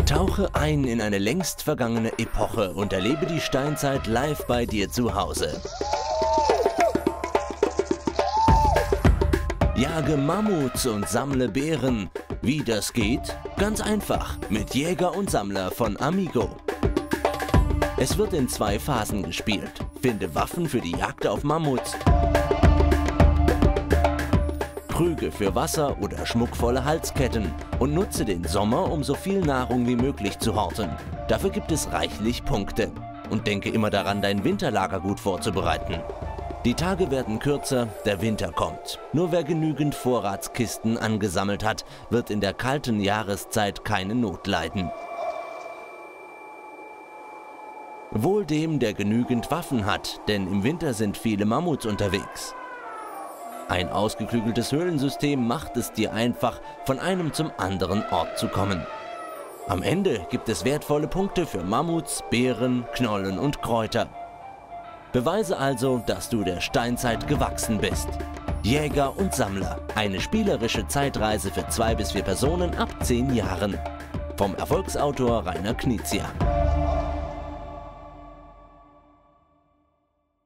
Tauche ein in eine längst vergangene Epoche und erlebe die Steinzeit live bei dir zu Hause. Jage Mammuts und sammle Bären. Wie das geht? Ganz einfach, mit Jäger und Sammler von Amigo. Es wird in 2 Phasen gespielt. Finde Waffen für die Jagd auf Mammuts, Krüge für Wasser oder schmuckvolle Halsketten und nutze den Sommer, um so viel Nahrung wie möglich zu horten. Dafür gibt es reichlich Punkte. Und denke immer daran, dein Winterlager gut vorzubereiten. Die Tage werden kürzer, der Winter kommt. Nur wer genügend Vorratskisten angesammelt hat, wird in der kalten Jahreszeit keine Not leiden. Wohl dem, der genügend Waffen hat, denn im Winter sind viele Mammuts unterwegs. Ein ausgeklügeltes Höhlensystem macht es dir einfach, von einem zum anderen Ort zu kommen. Am Ende gibt es wertvolle Punkte für Mammuts, Beeren, Knollen und Kräuter. Beweise also, dass du der Steinzeit gewachsen bist. Jäger und Sammler. Eine spielerische Zeitreise für 2 bis 4 Personen ab 10 Jahren. Vom Erfolgsautor Rainer Knizia.